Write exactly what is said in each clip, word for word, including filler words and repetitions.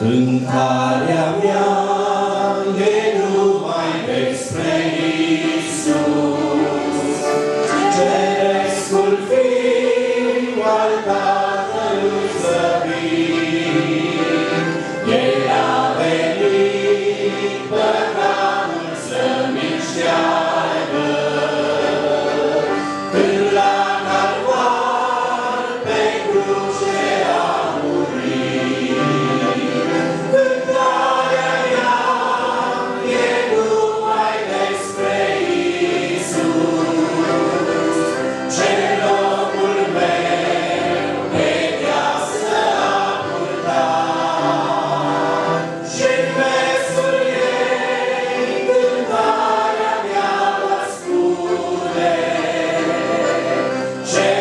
Cântarea mea e numai despre Isus, cerescul Fiu al Tatălui slăvit. El a venit păcatul să-mi șteargă, când la calvar pe cruce a murit. Cântarea mea e numai despre Isus, ce locul meu pe viață a purtat. Și-n versul ei cântarea mea va spune, ce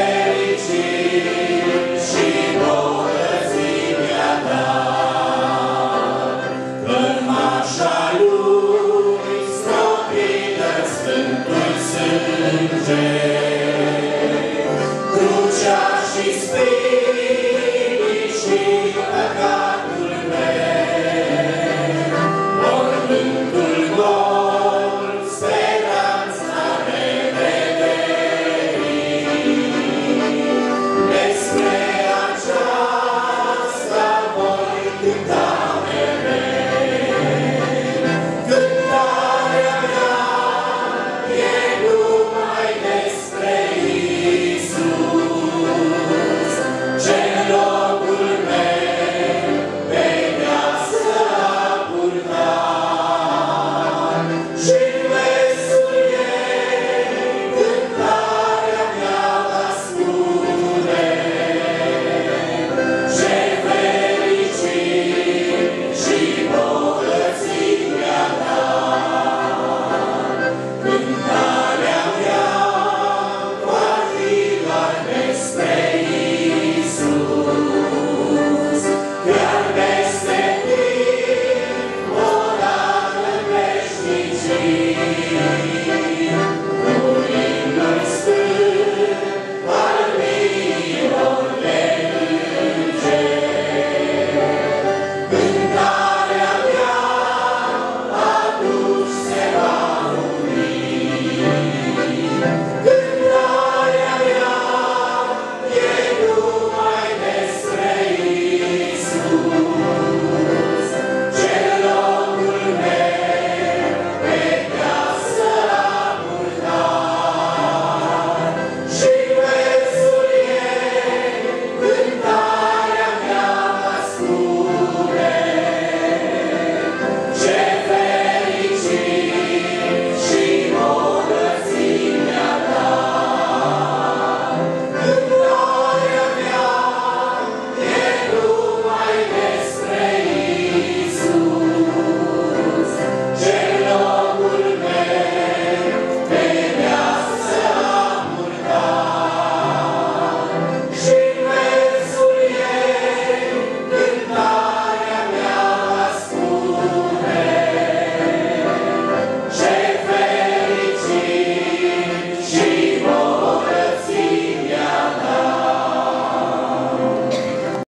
fericit și bogății mi-a dat. În mașa lui stropită Sfântul sânge,